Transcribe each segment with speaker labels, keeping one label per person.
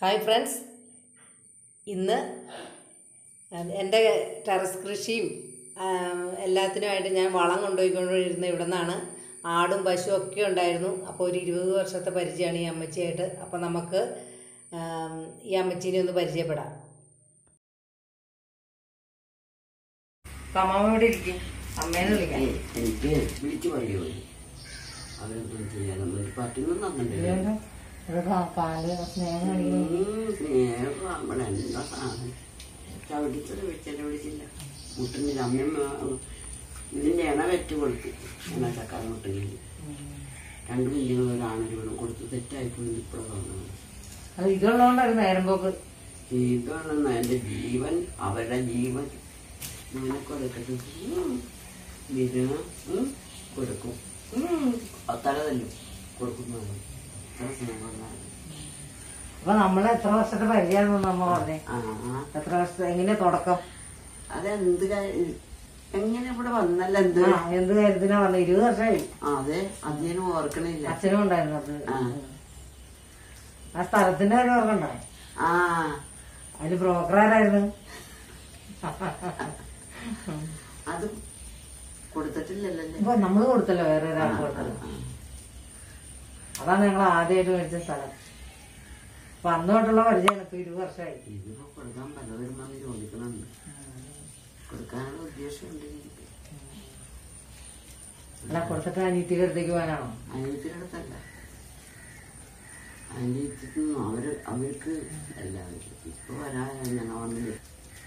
Speaker 1: Hi friends, ഇന്ന് എൻ്റെ terrace കൃഷിയും എല്ലാത്തിനുമായിട്ട് ഞാൻ വളം കൊണ്ടുപോയിക്കൊണ്ടിരുന്ന ഇവിടെ നിന്നാണ്. ആടും പശുവും ഒക്കെ ഉണ്ടായിരുന്നു. അപ്പോൾ ഒരു 20 വർഷത്തെ പരിചയമാണ് ഈ അമ്മച്ചിയായിട്ട്. അപ്പോൾ നമുക്ക് ഈ അമ്മച്ചീനെ ഒന്ന് പരിചയപ്പെടാം. അമ്മാമ ഇവിടെ ഇരിക്കും, അമ്മേനെ വിളിക്കാം.
Speaker 2: എനിക്ക് വിളിച്ചു പറയുമോ അവരൊന്നും ചെയ്യാനൊന്നും പറ്റുന്നുണ്ടെങ്കിൽ സ്നേഹം നമ്മളെന്താ സാധനം ചവിട്ടിച്ചത് വിളിച്ചില്ല. മുട്ടുന്നില്ല. അമ്മ ഇതിൻ്റെ ഇണ വെറ്റ് കൊടുത്തു. എണ്ണ ചക്കാർ മുട്ടുന്നില്ല. 2 കുഞ്ഞുങ്ങൾ ഒരാണൊരു വീടും കൊടുത്ത് തെറ്റായിപ്പോയി. ഇപ്പോഴും തോന്നുന്നത്
Speaker 1: ഇതുള്ളതുകൊണ്ടായിരുന്നു നേരമ്പോക്ക്.
Speaker 2: ഇതാണ് എൻ്റെ ജീവൻ, അവരുടെ ജീവൻ. അങ്ങനെ കൊടുക്കട്ടെ. കൊടുക്കും. തല തല്ലും കൊടുക്കുന്നതാണ്.
Speaker 1: അപ്പൊ നമ്മള് എത്ര വർഷത്തെ പരിചയമാണെന്ന് നമ്മ പറഞ്ഞേ. എത്ര വർഷത്തെ എങ്ങനെയാ തുടക്കം?
Speaker 2: അതെന്ത് എങ്ങനെ ഇവിടെ വന്നല്ല എന്ത്
Speaker 1: കാര്യത്തിനാ പറഞ്ഞ? 20 വർഷമായി.
Speaker 2: അതെ, അതിനും ഓർക്കണില്ല.
Speaker 1: അച്ഛനും ഉണ്ടായിരുന്നു അത്. ആ സ്ഥലത്തിന്റെ കാര്യം ഓർക്കണ്ട. അതില് ബ്രോക്കറാരായിരുന്നു?
Speaker 2: അത് കൊടുത്തിട്ടില്ലല്ലോ.
Speaker 1: ഇപ്പൊ നമ്മള് കൊടുത്തല്ലോ, വേറെ ഒരാൾക്ക് കൊടുത്തല്ലോ. അതാണ് ഞങ്ങൾ ആദ്യമായിട്ട് മേടിച്ച സ്ഥലം. അപ്പൊ അന്ന് തൊട്ടുള്ള പരിചയമാണ്. ഇപ്പൊ 20 വർഷമായി.
Speaker 2: ഇതിപ്പോ കൊടുക്കാൻ പലവരും വന്ന് ചോദിക്കണുണ്ട്. കൊടുക്കാനുള്ള ഉദ്ദേശമുണ്ട് എനിക്ക്.
Speaker 1: അല്ല, കൊടുത്തിട്ട് അനിയത്തിയുടെ അടുത്തേക്ക് പോകാനാണോ?
Speaker 2: അനിയത്തിയുടെ അടുത്തല്ല, അനിയത്തിന്ന് അവർക്ക് എല്ലാവരും ഇപ്പൊ വരാൻ ഞങ്ങൾ വന്നില്ല.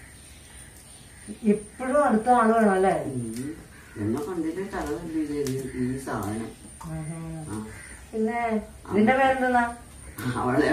Speaker 1: ഇപ്പോഴും അടുത്ത ആള് വേണം അല്ലേ?
Speaker 2: എന്നെ കണ്ടിട്ട് തല ഈ സാധനം.
Speaker 1: പിന്നെ നിന്റെ പേരെന്താ?
Speaker 2: അവളെ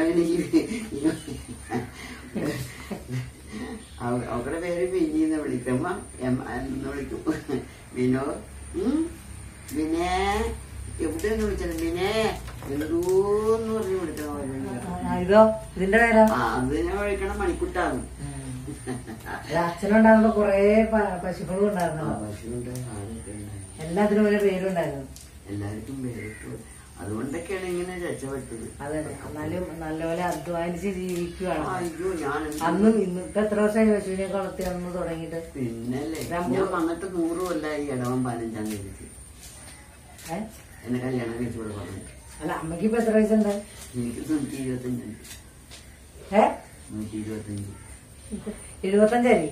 Speaker 2: അവളുടെ പേര് വിനീന്ന് വിളിക്കുമ്പോ എന്ന് വിളിക്കും. വിനോ വിനേ എവിടെയെന്ന് വിളിച്ചത്? വിനേ എന്തോന്ന് പറഞ്ഞ് വിളിക്കണം.
Speaker 1: ഇതോ ഇതിന്റെ പേരാ?
Speaker 2: അതിനെ വിളിക്കണം മണിക്കുട്ടാണ്.
Speaker 1: അച്ഛനുണ്ടാകുമ്പോ കൊറേ പശുക്കളും ഉണ്ടായിരുന്നു.
Speaker 2: പശുണ്ട്, ആടൊക്കെ ഉണ്ടായിരുന്നു.
Speaker 1: എല്ലാത്തിനും ഒരു പേരുണ്ടായിരുന്നു.
Speaker 2: എല്ലാവർക്കും പേരിട്ടു. അതുകൊണ്ടൊക്കെയാണ് ഇങ്ങനെ രക്ഷപ്പെട്ടത്.
Speaker 1: അതെ, എന്നാലും നല്ലപോലെ അധ്വാനിച്ച് ജീവിക്കുകയാണ്.
Speaker 2: അയ്യോ, ഞാൻ
Speaker 1: അന്നും ഇന്നിപ്പോ എത്ര വർഷമായി പശുവിനെ വളർത്തി അന്ന് തുടങ്ങിയിട്ട്?
Speaker 2: പിന്നല്ലേ, ഞാൻ വന്നിട്ട് 100 കൊല്ലായി. ഇടവൻ 15-ാം തീയതി എന്നെ കല്യാണം കഴിച്ചു ഇവിടെ പറഞ്ഞിട്ട്.
Speaker 1: അല്ല, അമ്മക്ക് ഇപ്പൊ എത്ര വയസ്സുണ്ട്?
Speaker 2: എനിക്ക് 125. 125.
Speaker 1: 75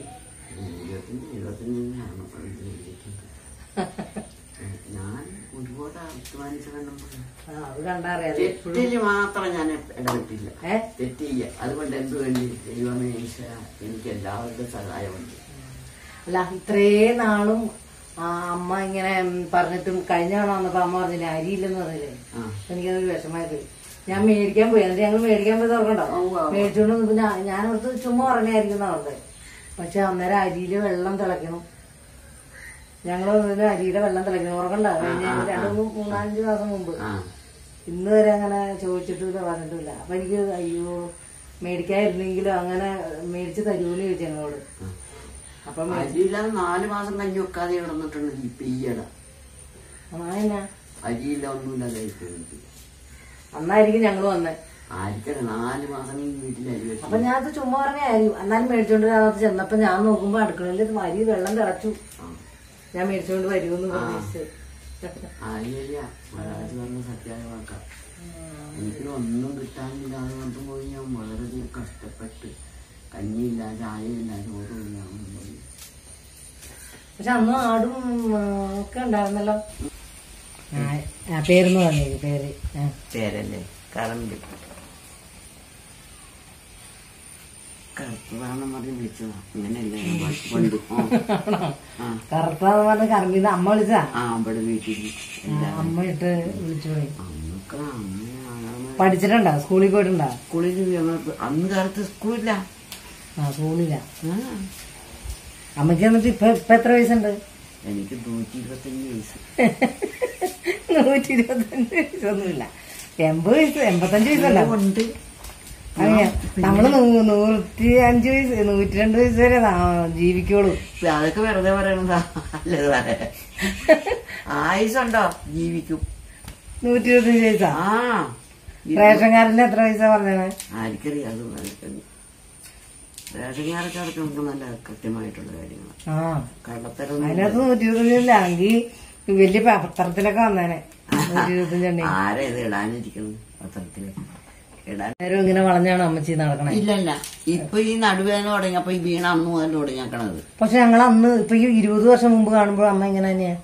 Speaker 2: ഞാൻ ഒരുപാട് അധ്വാനിച്ച
Speaker 1: അത് കണ്ടറിയാം.
Speaker 2: തെറ്റില് മാത്രം ഞാൻ ഇടപെട്ടില്ല. തെറ്റില്ല. അതുകൊണ്ട് എന്ത് വേണ്ടി ദൈവമേ എനിക്ക് എല്ലാവരുടെയും സഹായമുണ്ട്.
Speaker 1: അല്ല, ഇത്രേ നാളും അമ്മ ഇങ്ങനെ പറഞ്ഞിട്ടും കഴിഞ്ഞ തവണ വന്നപ്പോ അമ്മ പറഞ്ഞില്ലേ അരിയില്ലെന്ന് പറഞ്ഞില്ലേ? എനിക്കതൊരു വിഷമായി പോയി. ഞാൻ മേടിക്കാൻ പോയി. എന്നിട്ട് ഞങ്ങൾ മേടിക്കാൻ പോയി തുറക്കണ്ടോ? മേടിച്ചോണ്ട് പിന്നെ ഞാൻ ഓർത്ത് ചുമ്മാ പറഞ്ഞായിരിക്കും പറഞ്ഞത്. പക്ഷെ അന്നേരം അരിയില് വെള്ളം തിളയ്ക്കണം. ഞങ്ങള് അരിയുടെ വെള്ളം തിളയ്ക്കണം. ഉറക്കണ്ട. കഴിഞ്ഞ 2-3-5 മാസം മുമ്പ്. ഇന്ന് വരെ അങ്ങനെ ചോദിച്ചിട്ടില്ല, പറഞ്ഞിട്ടില്ല. അപ്പൊ എനിക്ക് അയ്യോ മേടിക്കാതിരുന്നെങ്കിലും അങ്ങനെ മേടിച്ച് തരൂന്ന് ചോദിച്ചു ഞങ്ങളോട്. അപ്പം
Speaker 2: 4 മാസം കഞ്ഞി വെക്കാതെ കിടന്നിട്ടുണ്ട്. ഇപ്പൊ ഈയിട അരിയില്ല, ഒന്നുമില്ല.
Speaker 1: അന്നായിരിക്കും ഞങ്ങള് വന്നേ.
Speaker 2: ആയിരിക്കട്ടെ, 4 മാസം വീട്ടിൽ അരി വെച്ചു.
Speaker 1: അപ്പൊ ഞാനത് ചുമ്മാ പറഞ്ഞായിരിക്കും. എന്നാലും മേടിച്ചോണ്ട് അതിനകത്ത് ചെന്നപ്പോ ഞാൻ നോക്കുമ്പോ അടുക്കളയില് അരി വെള്ളം തിളച്ചു. ഞാൻ മേടിച്ചോണ്ട് വരുമെന്ന് പ്രതീക്ഷിച്ച്.
Speaker 2: സത്യാവാക്കാം. എനിക്ക് ഒന്നും കിട്ടാനില്ലാതെ കൊണ്ട് പോയി. ഞാൻ വളരെ കഷ്ടപ്പെട്ട് കഞ്ഞിയില്ല, ചായയില്ല, ചോറുമില്ല.
Speaker 1: പക്ഷെ അന്ന് ആടും ഒക്കെ ഉണ്ടായിരുന്നല്ലോ. പേരെന്ന് പറഞ്ഞു.
Speaker 2: പേരല്ലേ കറണ്ട് കറുത്തതാണെന്ന് പറഞ്ഞ് വിളിച്ചതാ. ഇങ്ങനെയല്ലേ
Speaker 1: കറുത്താന്ന് പറഞ്ഞ കറമ്പിന്ന് അമ്മ വിളിച്ചാ?
Speaker 2: അവിടെ വീട്ടിൽ
Speaker 1: അമ്മ ഇട്ട് വിളിച്ചു പോയി. പഠിച്ചിട്ടുണ്ടോ? സ്കൂളിൽ പോയിട്ടുണ്ടോ?
Speaker 2: സ്കൂളിൽ അന്ന് കാലത്ത് സ്കൂളില്ല.
Speaker 1: സ്കൂളില്ല. അമ്മയ്ക്ക് എന്നിട്ട് ഇപ്പൊ എത്ര വയസ്സുണ്ട്?
Speaker 2: എനിക്ക് 125 വയസ്സ്.
Speaker 1: 125 വയസ്സൊന്നുമില്ല. 80 വയസ്സ്, 85 വയസ്സല്ല ഉണ്ട്. നമ്മള് 105 വയസ്സ്, 102 വയസ്സ് വരെ ജീവിക്കുള്ളൂ.
Speaker 2: അതൊക്കെ വെറുതെ പറയണതാ. അല്ലേ സാറേ, ആയുസുണ്ടോ? ജീവിക്കും.
Speaker 1: 125 വയസ്സാ? റേഷൻ കാർഡിന് എത്ര പൈസ പറഞ്ഞത്?
Speaker 2: ആർക്കറിയാം. അത് റേഷൻ കാർഡൊക്കെ അടക്കം നല്ല കൃത്യമായിട്ടുള്ള കാര്യങ്ങളാണ്. കള്ളത്തരം
Speaker 1: അതിനകത്ത് 125 എങ്കിൽ വലിയ പത്രത്തിലൊക്കെ വന്നേനെ. 125
Speaker 2: ആരാ ഇത് ഇടാനിരിക്കുന്നത് പത്രത്തിലേക്ക് ഇടാൻ?
Speaker 1: ഇങ്ങനെ വളഞ്ഞാണ് അമ്മച്ചി നടക്കണേ.
Speaker 2: ഇല്ലല്ല, ഇപ്പൊ ഈ നടുവേദന തുടങ്ങിയപ്പോ ഈ വീണ അന്ന് മുതൽ തുടങ്ങിയാക്കണത്.
Speaker 1: പക്ഷെ ഞങ്ങൾ അന്ന് ഇപ്പൊ ഈ 20 വർഷം മുമ്പ് കാണുമ്പോൾ അമ്മ ഇങ്ങനെ തന്നെയാ,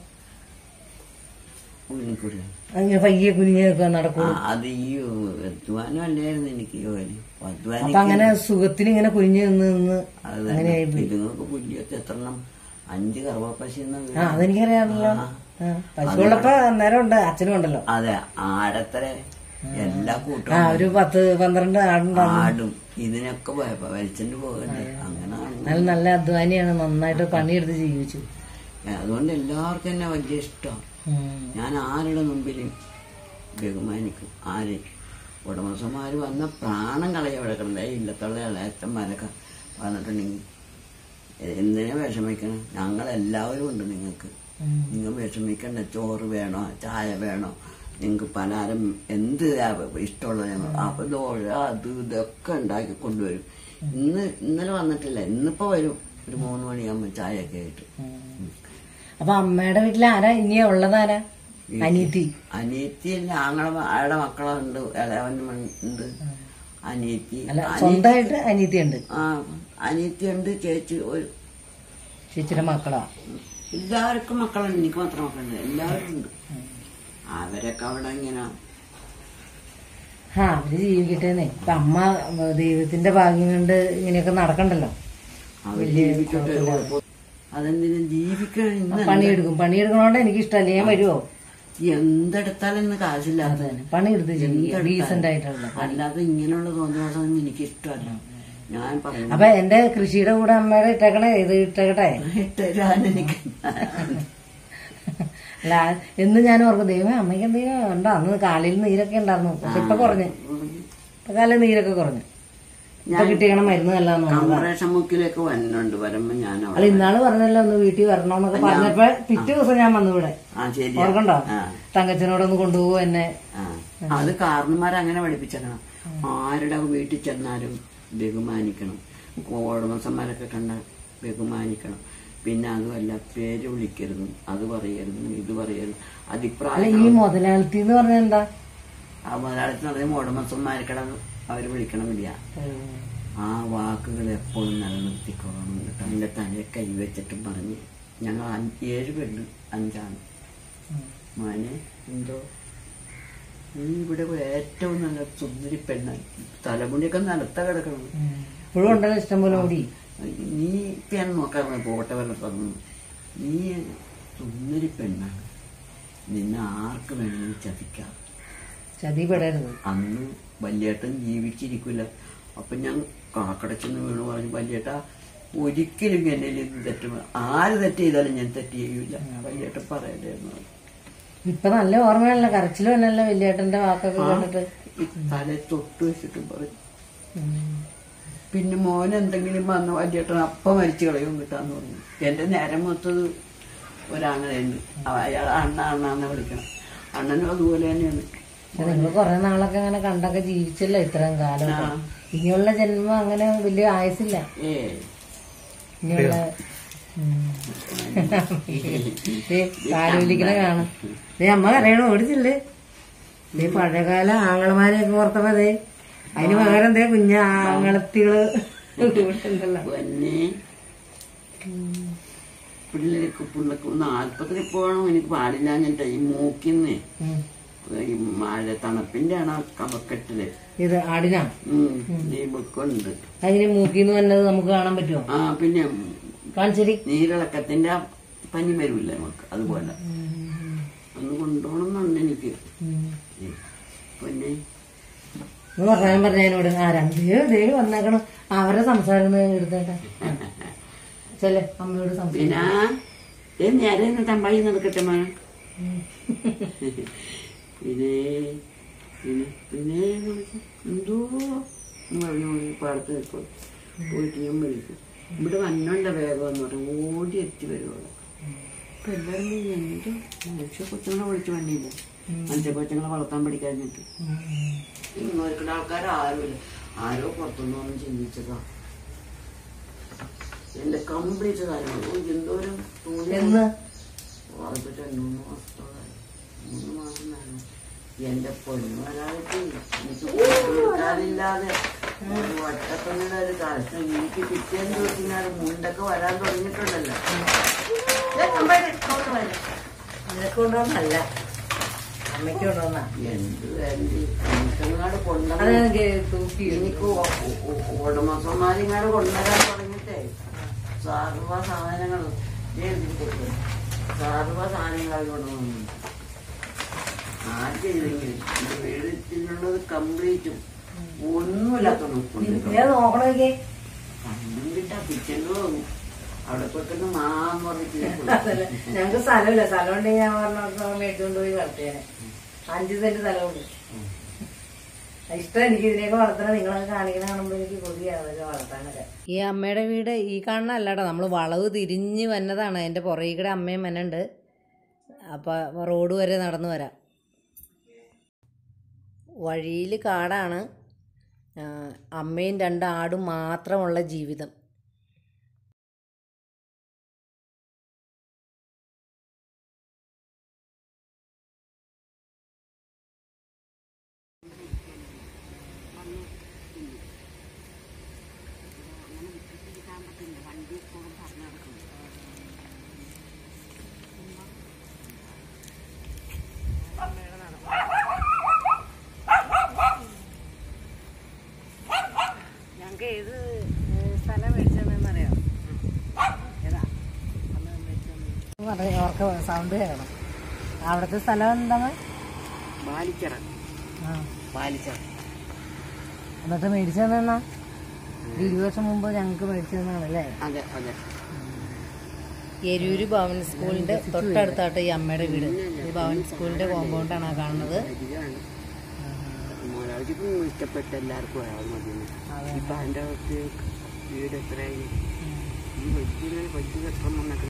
Speaker 1: അങ്ങനെ പയ്യെ കുനിഞ്ഞൊക്കെ നടക്കും.
Speaker 2: അത് ഈ അധ്വാനം അല്ലായിരുന്നു എനിക്ക് ജോലി.
Speaker 1: അപ്പൊ അങ്ങനെ സുഖത്തിന് ഇങ്ങനെ കുനിഞ്ഞു നിന്ന് അങ്ങനെയായി.
Speaker 2: ഇതുങ്ങൾക്ക് പുല്ലിയൊക്കെ എത്രണ്ണം 5 കറുവപ്പശി.
Speaker 1: അതെനിക്കറിയാമല്ലോ. പശുവുള്ളപ്പോ അന്നേരം ഉണ്ട്, അച്ഛനും ഉണ്ടല്ലോ.
Speaker 2: അതെ, ആടത്ര എല്ലാ കൂട്ടും
Speaker 1: ഒരു 10-12
Speaker 2: ആടും ഇതിനൊക്കെ വലിച്ചിട്ട് പോകണ്ടേ. അങ്ങനെ
Speaker 1: നല്ല അധ്വാനിയാണ്, നന്നായിട്ട് പണിയെടുത്ത് ജീവിച്ചു.
Speaker 2: അതുകൊണ്ട് എല്ലാവർക്കും എന്നെ വലിയ ഇഷ്ടമാണ്. ഞാൻ ആരുടെ മുമ്പിലും ബഹുമാനിക്കും. ആര് ഉടമസ്ഥന്മാര് വന്ന പ്രാണം കളയവിടെ കിടന്നേ ഇല്ലത്തുള്ള ഇളയച്ചന്മാരൊക്കെ വന്നിട്ടുണ്ടെങ്കിൽ എന്തിനാ വിഷമിക്കണം? ഞങ്ങളെല്ലാവരും ഉണ്ട്. നിങ്ങൾക്ക് നിങ്ങൾ വിഷമിക്കണ്ട. ചോറ് വേണോ, ചായ വേണോ, നിങ്ങൾക്ക് പലഹാരം എന്ത് ഇഷ്ടമുള്ളത് അപ്പൊ ദോശ അത് ഇതൊക്കെ ഉണ്ടാക്കി കൊണ്ടുവരും. ഇന്നലെ വന്നിട്ടില്ല, ഇന്നിപ്പോ വരും ഒരു 3 മണിയാകുമ്പോ ചായയൊക്കെ ആയിട്ട്.
Speaker 1: അപ്പൊ അമ്മയുടെ വീട്ടിൽ ആരാ ഇനിയാ ഉള്ളതാരാ? അനിയത്തി?
Speaker 2: അനിയത്തിയല്ല, ആളുടെ മക്കളുണ്ട്, ഇളയവനുണ്ട്. അനിയത്തി
Speaker 1: സ്വന്തമായിട്ട് അനിയത്തി ഉണ്ട്?
Speaker 2: അനിയത്തിയുണ്ട്,
Speaker 1: ചേച്ചിയുടെ മക്കളാ?
Speaker 2: എല്ലാവർക്കും മക്കളുണ്ട്, എനിക്ക് മാത്രം മക്കളുണ്ട്. എല്ലാവർക്കും ഉണ്ട്. അവരൊക്കെ അവിടെ ഇങ്ങനെ
Speaker 1: അവര് ജീവിക്കട്ടേന്നേ. ഇപ്പൊ അമ്മ ദൈവത്തിന്റെ ഭാഗ്യം കൊണ്ട് ഇങ്ങനെയൊക്കെ നടക്കണ്ടല്ലോ.
Speaker 2: അതെന്തിനും ജീവിക്കണം.
Speaker 1: പണിയെടുക്കണോണ്ട് എനിക്ക് ഇഷ്ടമല്ല. ഞാൻ വരുവോ?
Speaker 2: എന്തെടുത്താലും ഇന്ന് കാശില്ലാതെ
Speaker 1: പണിയെടുത്ത് ഡീസന്റ് ആയിട്ടുള്ള.
Speaker 2: അല്ലാതെ ഇങ്ങനെയുള്ള തോന്നിയാസം എനിക്ക് ഇഷ്ടമല്ല. ഞാൻ പറഞ്ഞു
Speaker 1: അപ്പൊ എന്റെ കൃഷിയുടെ കൂടെ അമ്മയുടെ ഇട്ടേക്കണേ, ഇത് ഇട്ടേക്കട്ടെ.
Speaker 2: എനിക്ക്
Speaker 1: അല്ല, എന്ന് ഞാൻ ഓർക്കും, ദൈവമേ അമ്മയ്ക്ക് എന്തെങ്കിലും ഉണ്ടോ? അന്ന് കാലിൽ നീരൊക്കെ ഉണ്ടായിരുന്നു, പക്ഷെ ഇപ്പൊ കുറഞ്ഞു. ഇപ്പൊ കാലിൽ നീരൊക്കെ കുറഞ്ഞു. ഇപ്പൊ കിട്ടിയണ മരുന്ന്
Speaker 2: കംപ്രേഷൻമുക്കിലേക്ക് വരുന്നുണ്ട്. വരുമ്പോ ഞാൻ
Speaker 1: അല്ല, ഇന്നാള് പറഞ്ഞല്ലോ ഒന്ന് വീട്ടിൽ വരണോന്നൊക്കെ പറഞ്ഞപ്പോ പിറ്റേ ദിവസം ഞാൻ വന്നു ഇവിടെ. ഓർക്കണ്ടോ? തങ്കച്ചനോടൊന്ന് കൊണ്ടുപോകും എന്നെ.
Speaker 2: അത് കാരണന്മാരങ്ങനെ പഠിപ്പിച്ചേക്കണം. ആരുടെ വീട്ടിൽ ചെന്നാലും ബഹുമാനിക്കണം. ഉടമസ്ഥന്മാരൊക്കെ കണ്ട ബഹുമാനിക്കണം. പിന്നെ അതുമല്ല, പേര് വിളിക്കരുത്, അത് പറയരുത്, ഇത് പറയരുത്.
Speaker 1: അഭിപ്രായം. ഈ മുതലാളിത്തി എന്ന് പറഞ്ഞാൽ എന്താ?
Speaker 2: ആ മുതലാളിത്തി എന്ന് പറഞ്ഞാൽ ഉടമസ്ഥന്മാർക്കിട അവര് വിളിക്കണമില്ല. ആ വാക്കുകൾ എപ്പോഴും നിലനിർത്തിക്കൊള്ളണം കേട്ടോ. എന്റെ തലയെ കൈവച്ചിട്ടും പറഞ്ഞ് ഞങ്ങൾ 7 പെണ്ണ് 5 ആണ്. മോനെ എന്തോ നീ ഇവിടെ ഏറ്റവും നല്ല സുന്ദരി പെണ്ണായി. തലമുടിയൊക്കെ നിലത്ത കിടക്കണം.
Speaker 1: ഇപ്പോഴും ഉണ്ടല്ലോ ഇഷ്ടംപോലെ മുടി.
Speaker 2: നീ ഞാൻ നോക്കാൻ പോട്ടെ വല്ല പറഞ്ഞു. നീ സുന്ദരി പെണ്ണാണ്, നിന്നെ ആർക്ക് വേണമെങ്കിൽ ചതിക്കാം.
Speaker 1: ചതിപ്പെടരുത്.
Speaker 2: അന്ന് വല്യേട്ടൻ ജീവിച്ചിരിക്കില്ല. അപ്പൊ ഞാൻ കാക്കടച്ചെന്ന് വീണു പറഞ്ഞു, വല്യേട്ട ഒരിക്കലും എന്നിൽ ഇത് തെറ്റും, ആര് തെറ്റ് ചെയ്താലും ഞാൻ തെറ്റ് ചെയ്യൂല. വല്യേട്ടൻ പറയണ്ടായിരുന്നു.
Speaker 1: ഇപ്പൊ നല്ല ഓർമ്മയല്ല, കരച്ചിലും അല്ലല്ലോ വല്യേട്ടന്റെ വാക്കൊക്കെ കണ്ടിട്ട്.
Speaker 2: തല തൊട്ട് വെച്ചിട്ടും പറയും. പിന്നെ മോൻ എന്തെങ്കിലും വന്ന വല്യേട്ടൻ അപ്പം മരിച്ചു കളയും കിട്ടാന്ന് പറഞ്ഞു. എന്റെ നേരം മൊത്തത് ഒരാങ്ങളുണ്ട്, അയാൾ അണ്ണാന്ന് വിളിക്കണം. അണ്ണനും അതുപോലെ തന്നെയാണ്.
Speaker 1: നിങ്ങൾ കൊറേ നാളൊക്കെ അങ്ങനെ കണ്ടൊക്കെ ജീവിച്ചല്ലോ ഇത്രയും കാലം. ഇനിയുള്ള ജന്മം അങ്ങനെ വലിയ ആയുസില്ല. ഇനിയുള്ള കാലുവലിക്കണ കാണാം. അമ്മ കരയണോ? ഓടിച്ചില്ലേ? പഴയകാല ആങ്ങളമാരെയൊക്കെ ഓർത്തപ്പോ അതിന് പകരം കുഞ്ഞ ആങ്ങളത്തികള് ഉണ്ടല്ലോ.
Speaker 2: പിള്ളേർക്ക് ആൽപ്പത്തിൽ പോകണം എനിക്ക് പാടില്ല. ഞാൻ ഈ മൂക്കിന്ന് ഈ മഴ തണുപ്പിന്റെ ആണ് കഫക്കെട്ടില്.
Speaker 1: ഇത് ആടിനാ
Speaker 2: ഈ ബുക്കുണ്ട്.
Speaker 1: അതിന് മൂക്കിന്ന് വന്നത് നമുക്ക് കാണാൻ പറ്റുമോ?
Speaker 2: പിന്നെ
Speaker 1: കാണിച്ചേരി
Speaker 2: നീരിളക്കത്തിന്റെ പനി വരൂല്ലേ നമുക്ക്, അതുപോലെ ഒന്ന് കൊണ്ടുപോകണമെന്നുണ്ട് എനിക്ക്. പിന്നെ
Speaker 1: പറയാൻ പറഞ്ഞതിനോട് 2 പേര് വന്നേക്കണം. അവരെ സംസാരം എടുത്തേണ്ട ചെല്ലേ അമ്മയോട് സംസാരിക്കാം.
Speaker 2: പിന്നെ നേരെ തമ്പായി നടക്കട്ടെ മോനെ. പിന്നെ പിന്നെ പിന്നെ എന്തോ പറഞ്ഞു പാടത്ത് നിൽക്കും. പോയിട്ട് ഞാൻ വിളിക്കും. ഇവിടെ വന്നോണ്ട വേഗം എന്ന് പറഞ്ഞു ഓടി എത്തി വരുവോളൂ. ഇപ്പൊ എല്ലാവരും എന്തോ മനുഷ്യ കൊച്ചുങ്ങളെ വിളിച്ച് വന്നില്ല. മനുഷ്യ കൊച്ചുങ്ങളെ വളർത്താൻ പഠിക്കാഞ്ഞിട്ട്. ഇന്നൊരിക്കുന്ന ആൾക്കാർ ആരുമില്ല. ആരോ പുറത്തുനിന്നൊന്നും ചിന്തിച്ചതാ. എന്റെ കംപ്ലീറ്റ് കാര്യങ്ങൾ എന്തോരം തുണി അതിപ്പോ 2-3 മാസത്തോളായി. 3 മാസം വേണം. എന്റെ പൊന്നു വരാതിട്ട് എനിക്ക് കൊടുക്കാനില്ലാതെ ഒരു വട്ടപ്പങ്ങളുടെ ഒരു കാലത്ത് എനിക്ക് പിറ്റേന്ന് ദിവസം മുണ്ടൊക്കെ വരാൻ തുടങ്ങിയിട്ടുണ്ടല്ലോ.
Speaker 1: നിനക്ക് കൊണ്ടുവന്നല്ല, അമ്മയ്ക്ക് കൊണ്ടുവന്ന
Speaker 2: എന്ത് എനിക്കങ്ങാട് കൊണ്ടുവന്ന എനിക്ക് ഉടമസ്ഥന്മാരിങ്ങാട് കൊണ്ടുവരാൻ തുടങ്ങിയിട്ടേ സർവ സാധനങ്ങളും കൊണ്ടുവന്നു. ആർക്കെങ്കിലും വീട്ടിലുള്ളത് കംപ്ലീറ്റും ഒന്നുമില്ലാത്തണം
Speaker 1: നോക്കണോക്കെ
Speaker 2: കണ്ടിട്ടാ കിച്ചണിൽ വന്നു. അവിടെ പെട്ടെന്ന് മാന്ന് പറഞ്ഞിട്ട്
Speaker 1: ഞങ്ങക്ക് സ്ഥലമില്ല. സ്ഥലം ഉണ്ടെങ്കിൽ ഞാൻ പറഞ്ഞ മേടിച്ചുകൊണ്ട് പോയി വളർത്തിയാനെ. 5 സെന്റ് സ്ഥലമുണ്ട്. ഇഷ്ടം എനിക്ക് ഇതിനെയൊക്കെ വളർത്തണം. നിങ്ങളൊക്കെ കാണിക്കണ കാണുമ്പോൾ എനിക്ക് കൊതിയാണ് വളർത്താനൊക്കെ. ഈ അമ്മയുടെ വീട് ഈ കാണുന്ന അല്ലാട്ടോ, നമ്മൾ വളവ് തിരിഞ്ഞ് വന്നതാണ്. എൻ്റെ പുറകിടെ അമ്മയും വന്നുണ്ട്. അപ്പം റോഡ് വരെ നടന്നു വരാം. വഴിയിൽ കാടാണ്. അമ്മയും 2 ആടും മാത്രമുള്ള ജീവിതം. ഞങ്ങൾക്ക് ഏത് സ്ഥലം മേടിച്ചതെന്നറിയാം? ഏതാ ഓർക്ക് സൗണ്ട് കേൾക്കണം. അവിടുത്തെ സ്ഥലം എന്താണ്?
Speaker 2: പാലിച്ചറ.
Speaker 1: എന്നിട്ട് മേടിച്ചതെന്നാ? 20 വർഷം മുമ്പ് ഞങ്ങൾക്ക് മേടിച്ചതെന്നാണല്ലേ?
Speaker 2: അതെ അതെ.
Speaker 1: എരൂര് ഭവൻ സ്കൂളിന്റെ തൊട്ടടുത്തായിട്ട് ഈ അമ്മയുടെ വീട്. ഈ ഭവൻ സ്കൂളിന്റെ കോമ്പൗണ്ടാണ് ആ കാണുന്നത്.
Speaker 2: മോളാജിക്കും ഇഷ്ടപ്പെട്ട എല്ലാവർക്കും മതി. ഇപ്പൊ അതിൻ്റെ വീട് എത്രയായി? ഈ വലിയ കെട്ടം വന്നൊക്കെ